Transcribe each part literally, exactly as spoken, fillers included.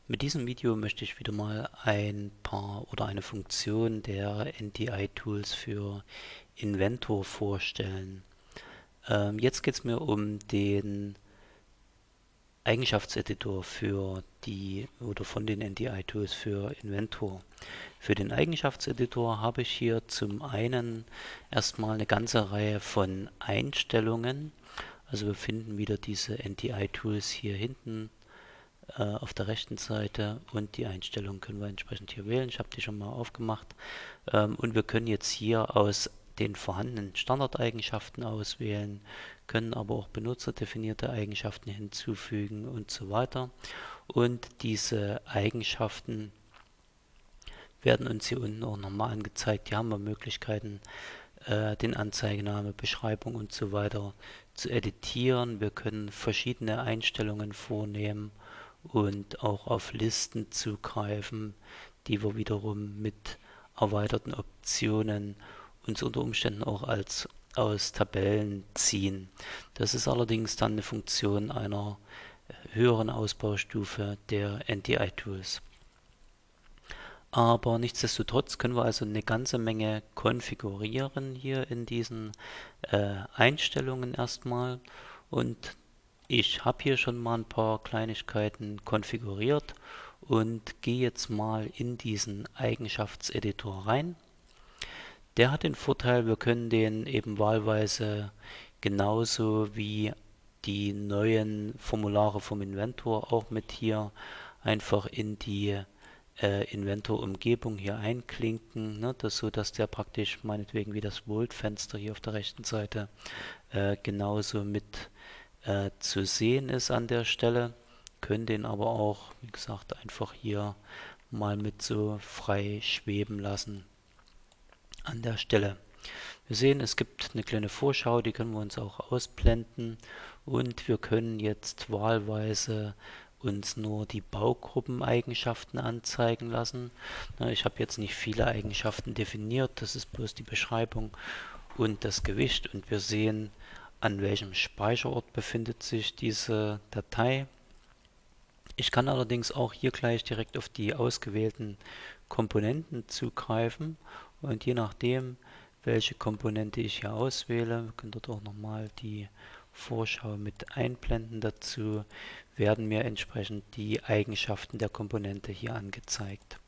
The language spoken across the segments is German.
Mit diesem Video möchte ich wieder mal ein paar oder eine Funktion der N D I-Tools für Inventor vorstellen. Ähm, jetzt geht es mir um den Eigenschaftseditor für die oder von den N D I-Tools für Inventor. Für den Eigenschaftseditor habe ich hier zum einen erstmal eine ganze Reihe von Einstellungen. Also wir finden wieder diese N D I-Tools hier hinten äh, auf der rechten Seite, und die Einstellungen können wir entsprechend hier wählen. Ich habe die schon mal aufgemacht, ähm, und wir können jetzt hier aus den vorhandenen Standardeigenschaften auswählen, können aber auch benutzerdefinierte Eigenschaften hinzufügen und so weiter. Und diese Eigenschaften werden uns hier unten auch nochmal angezeigt. Hier haben wir Möglichkeiten, äh, den Anzeigename, Beschreibung und so weiter zu editieren. Wir können verschiedene Einstellungen vornehmen und auch auf Listen zugreifen, die wir wiederum mit erweiterten Optionen uns unter Umständen auch als aus Tabellen ziehen. Das ist allerdings dann eine Funktion einer höheren Ausbaustufe der N D I-Tools. Aber nichtsdestotrotz können wir also eine ganze Menge konfigurieren hier in diesen äh, Einstellungen erstmal. Und ich habe hier schon mal ein paar Kleinigkeiten konfiguriert und gehe jetzt mal in diesen Eigenschaftseditor rein. Der hat den Vorteil, wir können den eben wahlweise genauso wie die neuen Formulare vom Inventor auch mit hier einfach in die äh, Inventor-Umgebung hier einklinken, ne, das, so dass der praktisch meinetwegen wie das Vault-Fenster hier auf der rechten Seite äh, genauso mit äh, zu sehen ist an der Stelle. Können den aber auch, wie gesagt, einfach hier mal mit so frei schweben lassen an der Stelle. Wir sehen, es gibt eine kleine Vorschau, die können wir uns auch ausblenden, und wir können jetzt wahlweise uns nur die Baugruppeneigenschaften anzeigen lassen. Na, ich habe jetzt nicht viele Eigenschaften definiert, das ist bloß die Beschreibung und das Gewicht, und wir sehen, an welchem Speicherort befindet sich diese Datei. Ich kann allerdings auch hier gleich direkt auf die ausgewählten Komponenten zugreifen, und je nachdem, welche Komponente ich hier auswähle, wir können dort auch nochmal die Vorschau mit einblenden dazu, werden mir entsprechend die Eigenschaften der Komponente hier angezeigt.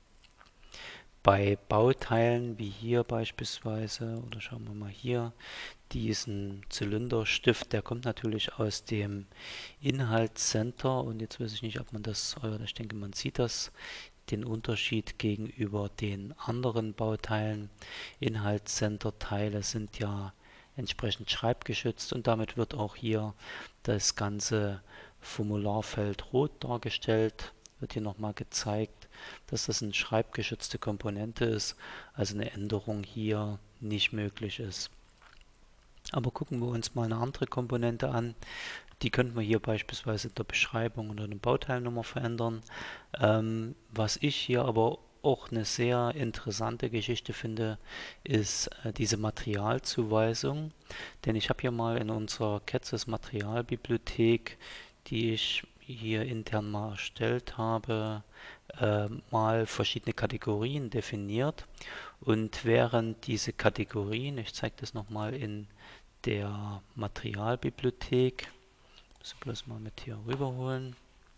Bei Bauteilen wie hier beispielsweise, oder schauen wir mal hier, diesen Zylinderstift, der kommt natürlich aus dem Inhaltscenter, und jetzt weiß ich nicht, ob man das, oder ich denke, man sieht das, den Unterschied gegenüber den anderen Bauteilen. Inhaltscenter-Teile sind ja entsprechend schreibgeschützt, und damit wird auch hier das ganze Formularfeld rot dargestellt. Wird hier nochmal gezeigt, dass das eine schreibgeschützte Komponente ist, also eine Änderung hier nicht möglich ist. Aber gucken wir uns mal eine andere Komponente an. Die könnten wir hier beispielsweise in der Beschreibung oder eine Bauteilnummer verändern. Ähm, was ich hier aber auch eine sehr interessante Geschichte finde, ist äh, diese Materialzuweisung. Denn ich habe hier mal in unserer Ketzes Materialbibliothek, die ich hier intern mal erstellt habe, äh, mal verschiedene Kategorien definiert. Und während diese Kategorien, ich zeige das nochmal in der Materialbibliothek, muss ich bloß mal mit hier rüberholen,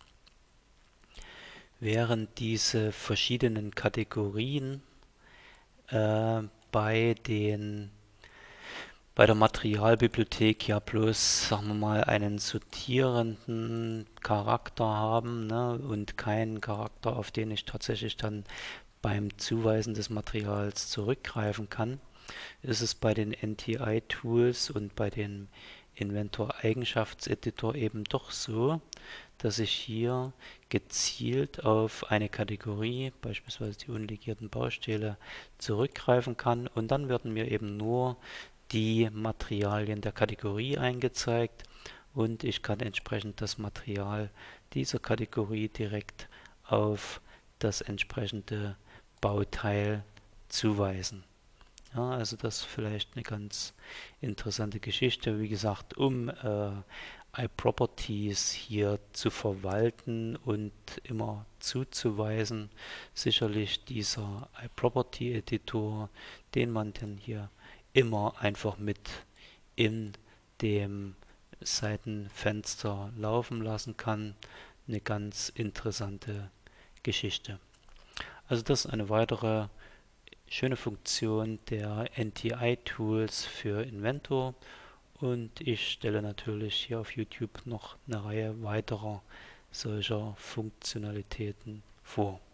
während diese verschiedenen Kategorien äh, bei den bei der Materialbibliothek ja bloß, sagen wir mal, einen sortierenden Charakter haben, ne, und keinen Charakter, auf den ich tatsächlich dann beim Zuweisen des Materials zurückgreifen kann, ist es bei den N D I-Tools und bei dem Inventor-Eigenschaftseditor eben doch so, dass ich hier gezielt auf eine Kategorie, beispielsweise die unlegierten Baustähle, zurückgreifen kann, und dann werden mir eben nur die Materialien der Kategorie eingezeigt, und ich kann entsprechend das Material dieser Kategorie direkt auf das entsprechende Bauteil zuweisen. Ja, also das ist vielleicht eine ganz interessante Geschichte. Wie gesagt, um äh, iProperties hier zu verwalten und immer zuzuweisen, sicherlich dieser iProperty-Editor, den man dann hier immer einfach mit in dem Seitenfenster laufen lassen kann. Eine ganz interessante Geschichte. Also das ist eine weitere schöne Funktion der N T I-Tools für Inventor, und ich stelle natürlich hier auf YouTube noch eine Reihe weiterer solcher Funktionalitäten vor.